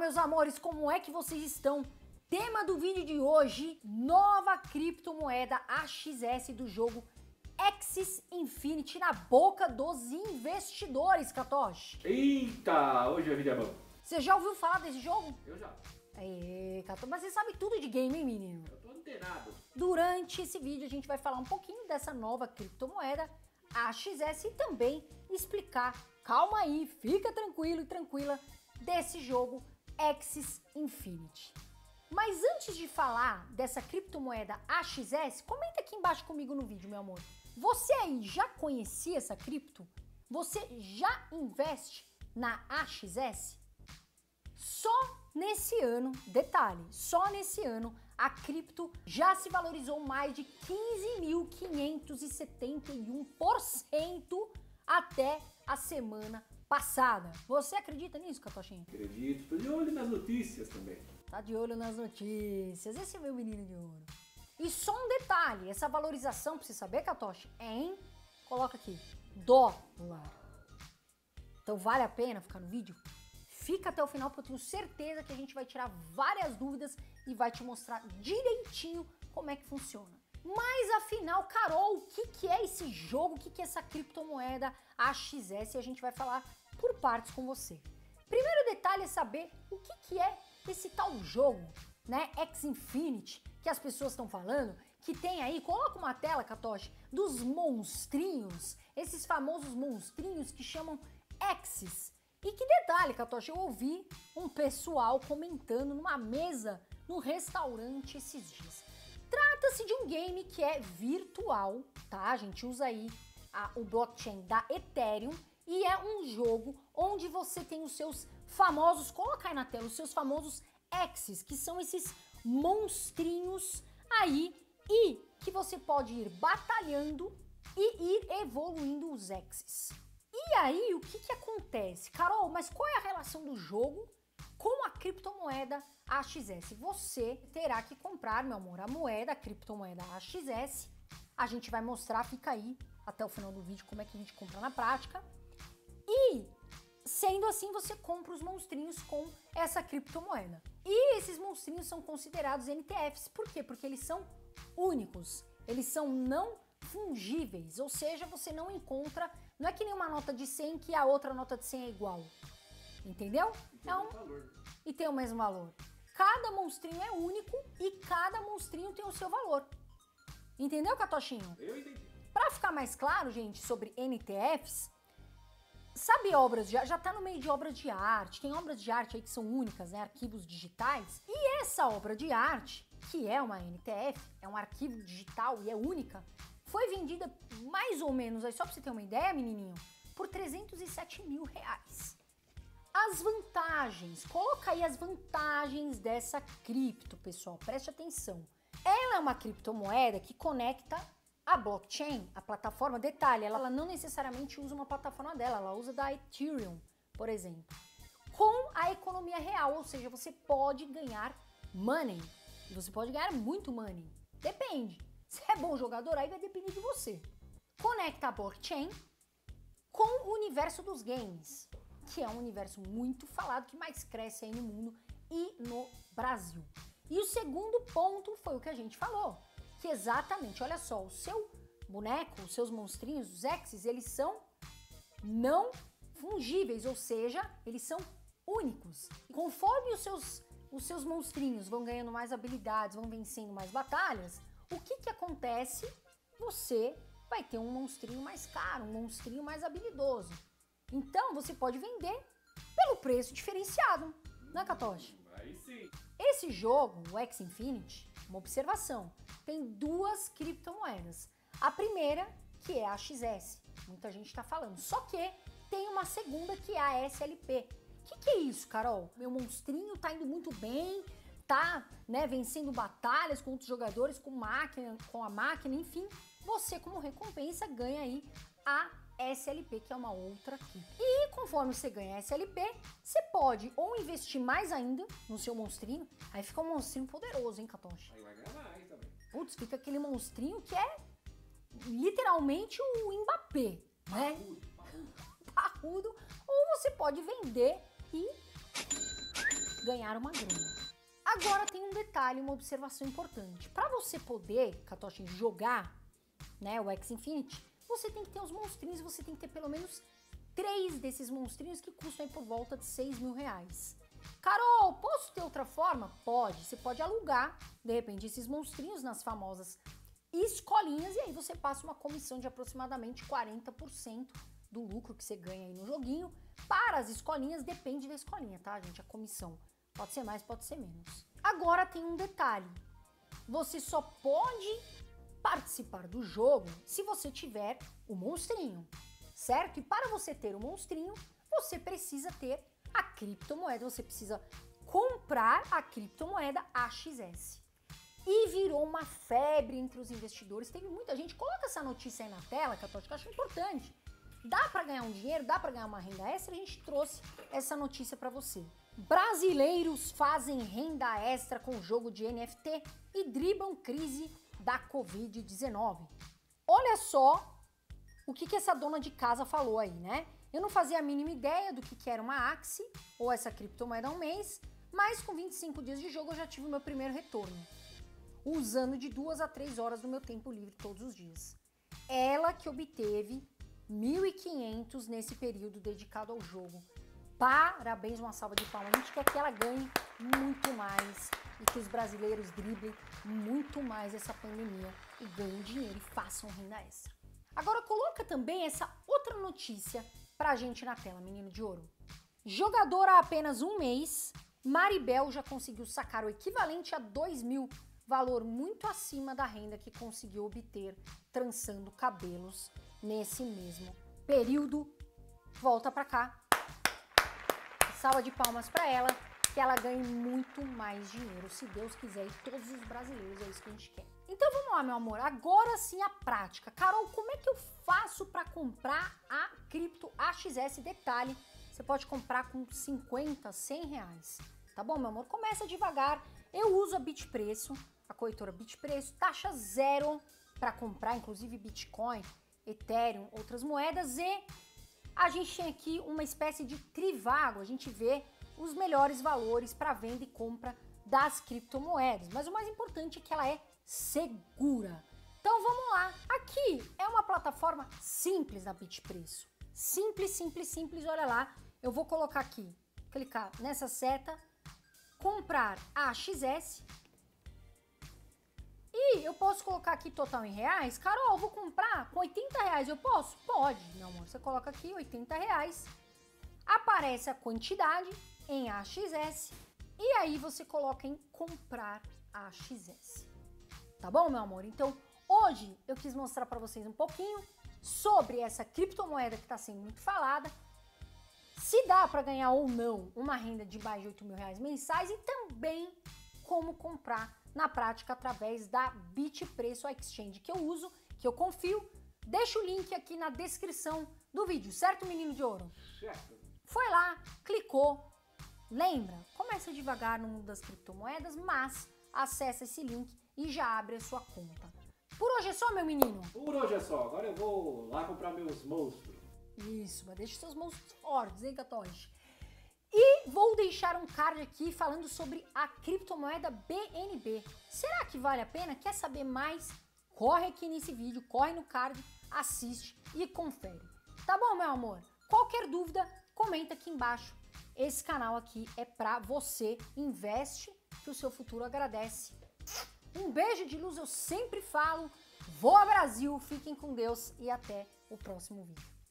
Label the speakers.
Speaker 1: meus amores, como é que vocês estão? Tema do vídeo de hoje, nova criptomoeda AXS do jogo Axie Infinity na boca dos investidores, Katoshi.
Speaker 2: Eita, hoje a vida é boa.
Speaker 1: Você já ouviu falar desse jogo?
Speaker 2: Eu já.
Speaker 1: Aê, Katoshi, mas você sabe tudo de game, hein, menino?
Speaker 2: Eu tô antenado.
Speaker 1: Durante esse vídeo a gente vai falar um pouquinho dessa nova criptomoeda AXS e também explicar, calma aí, fica tranquilo e tranquila, desse jogo Axie Infinity. Mas antes de falar dessa criptomoeda AXS, comenta aqui embaixo comigo no vídeo, meu amor. Você aí já conhecia essa cripto? Você já investe na AXS? Só nesse ano, detalhe, só nesse ano a cripto já se valorizou mais de 15.571% até a semana passada. Você acredita nisso, Katoshinho?
Speaker 2: Acredito, tô de olho nas notícias também.
Speaker 1: Tá de olho nas notícias, esse é meu menino de ouro. E só um detalhe, essa valorização, pra você saber, Katoshi, é em, coloca aqui, dólar. Então vale a pena ficar no vídeo? Fica até o final porque eu tenho certeza que a gente vai tirar várias dúvidas e vai te mostrar direitinho como é que funciona. Mas afinal, Carol, o que é esse jogo? O que é essa criptomoeda AXS? E a gente vai falar por partes com você. Primeiro detalhe é saber o que é esse tal jogo, né? Axie Infinity, que as pessoas estão falando, que tem aí, coloca uma tela, Katoshi, dos monstrinhos, esses famosos monstrinhos que chamam Axies. E que detalhe, Katoshi, eu ouvi um pessoal comentando numa mesa no restaurante esses dias. Trata-se de um game que é virtual, tá? A gente usa aí o blockchain da Ethereum e é um jogo onde você tem os seus famosos, coloca aí na tela, os seus famosos Axies, que são esses monstrinhos aí e que você pode ir batalhando e ir evoluindo os Axies. E aí, o que acontece? Carol, mas qual é a relação do jogo com a criptomoeda AXS? Você terá que comprar, meu amor, a moeda, a criptomoeda AXS. A gente vai mostrar, fica aí até o final do vídeo como é que a gente compra na prática. E, sendo assim, você compra os monstrinhos com essa criptomoeda. E esses monstrinhos são considerados NTFs. Por quê? Porque eles são únicos, eles são não fungíveis, ou seja, você não encontra, não é que nem uma nota de 100 que a outra nota de 100 é igual, entendeu? E tem o mesmo valor. Cada monstrinho é único e cada monstrinho tem o seu valor. Entendeu, Katoshinho?
Speaker 2: Eu entendi.
Speaker 1: Para ficar mais claro, gente, sobre NTFs, sabe obras de arte? Já tá no meio de obras de arte, tem obras de arte aí que são únicas, né, arquivos digitais, e essa obra de arte, que é uma NTF, é um arquivo digital e é única, foi vendida mais ou menos, aí só pra você ter uma ideia, menininho, por 307 mil reais. As vantagens, coloca aí as vantagens dessa cripto, pessoal, preste atenção. Ela é uma criptomoeda que conecta a blockchain, a plataforma, detalhe, ela não necessariamente usa uma plataforma dela, ela usa da Ethereum, por exemplo, com a economia real, ou seja, você pode ganhar money, e você pode ganhar muito money, depende. Se é bom jogador, aí vai depender de você. Conecta a blockchain com o universo dos games, que é um universo muito falado, que mais cresce aí no mundo e no Brasil. E o segundo ponto foi o que a gente falou, que exatamente, olha só, o seu boneco, os seus monstrinhos, os Axies, eles são não fungíveis, ou seja, eles são únicos. E conforme os seus monstrinhos vão ganhando mais habilidades, vão vencendo mais batalhas, o que acontece? Você vai ter um monstrinho mais caro, um monstrinho mais habilidoso. Então você pode vender pelo preço diferenciado, né, Katoshi?
Speaker 2: Aí sim.
Speaker 1: Esse jogo, o Axie Infinity, uma observação, tem duas criptomoedas. A primeira, que é a AXS, muita gente está falando, só que tem uma segunda que é a SLP. O que é isso, Carol? Meu monstrinho tá indo muito bem, tá, né, vencendo batalhas com outros jogadores, com a máquina, enfim, você como recompensa ganha aí a SLP, que é uma outra cripto. E conforme você ganha a SLP, você pode ou investir mais ainda no seu monstrinho, aí fica um monstrinho poderoso, hein, Katoshi?
Speaker 2: Aí vai ganhar mais também.
Speaker 1: Putz, fica aquele monstrinho que é literalmente o Mbappé, né? Parrudo. Ou você pode vender e ganhar uma grana. Agora tem um detalhe, uma observação importante. Para você poder, Katoshi, jogar, né, o Axie Infinity, você tem que ter os monstrinhos, você tem que ter pelo menos 3 desses monstrinhos que custam aí por volta de 6 mil reais. Carol, posso ter outra forma? Pode, você pode alugar, de repente, esses monstrinhos nas famosas escolinhas e aí você passa uma comissão de aproximadamente 40% do lucro que você ganha aí no joguinho. Para as escolinhas, depende da escolinha, tá, gente? A comissão pode ser mais, pode ser menos. Agora tem um detalhe, você só pode participar do jogo se você tiver o monstrinho, certo? E para você ter o monstrinho, você precisa ter a criptomoeda, você precisa comprar a criptomoeda AXS. E virou uma febre entre os investidores, teve muita gente, coloca essa notícia aí na tela, que eu acho importante. Dá para ganhar um dinheiro, dá para ganhar uma renda extra, a gente trouxe essa notícia para você. Brasileiros fazem renda extra com jogo de NFT e driblam crise da Covid-19. Olha só o que essa dona de casa falou aí, né? Eu não fazia a mínima ideia do que era uma Axie ou essa criptomoeda há um mês, mas com 25 dias de jogo eu já tive o meu primeiro retorno, usando de 2 a 3 horas do meu tempo livre todos os dias. Ela que obteve 1.500 nesse período dedicado ao jogo. Parabéns, uma salva de palmas. A gente quer que ela ganhe muito mais e que os brasileiros driblem muito mais essa pandemia e ganhem dinheiro e façam renda extra. Agora coloca também essa outra notícia pra gente na tela, menino de ouro. Jogadora há apenas um mês, Maribel já conseguiu sacar o equivalente a 2 mil, valor muito acima da renda que conseguiu obter trançando cabelos nesse mesmo período. Volta pra cá. Salva de palmas para ela, que ela ganhe muito mais dinheiro, se Deus quiser, e todos os brasileiros, é isso que a gente quer. Então vamos lá, meu amor, agora sim a prática. Carol, como é que eu faço para comprar a cripto AXS? Detalhe, você pode comprar com 50, 100 reais, tá bom, meu amor? Começa devagar, eu uso a Bitpreço, a corretora Bitpreço, taxa zero para comprar, inclusive Bitcoin, Ethereum, outras moedas, e a gente tem aqui uma espécie de trivago, a gente vê os melhores valores para venda e compra das criptomoedas, mas o mais importante é que ela é segura. Então vamos lá, aqui é uma plataforma simples da Bitpreço, simples, simples, simples, olha lá, eu vou colocar aqui, clicar nessa seta, comprar AXS, e eu posso colocar aqui total em reais. Carol, eu vou comprar com 80 reais, eu posso? Pode, meu amor. Você coloca aqui 80 reais, aparece a quantidade em AXS e aí você coloca em comprar AXS. Tá bom, meu amor? Então, hoje eu quis mostrar para vocês um pouquinho sobre essa criptomoeda que está sendo muito falada, se dá para ganhar ou não uma renda de mais de 8 mil reais mensais e também como comprar na prática através da Bitpreço, a exchange que eu uso, que eu confio. Deixa o link aqui na descrição do vídeo, certo, menino de ouro?
Speaker 2: Certo.
Speaker 1: Foi lá, clicou, lembra, começa devagar no mundo das criptomoedas, mas acessa esse link e já abre a sua conta. Por hoje é só, meu menino?
Speaker 2: Por hoje é só, agora eu vou lá comprar meus monstros.
Speaker 1: Isso, mas deixa seus monstros fortes, hein, Katoshi? E vou deixar um card aqui falando sobre a criptomoeda BNB. Será que vale a pena? Quer saber mais? Corre aqui nesse vídeo, corre no card, assiste e confere. Tá bom, meu amor? Qualquer dúvida, comenta aqui embaixo. Esse canal aqui é pra você. Investe, que o seu futuro agradece. Um beijo de luz, eu sempre falo. Voa Brasil, fiquem com Deus e até o próximo vídeo.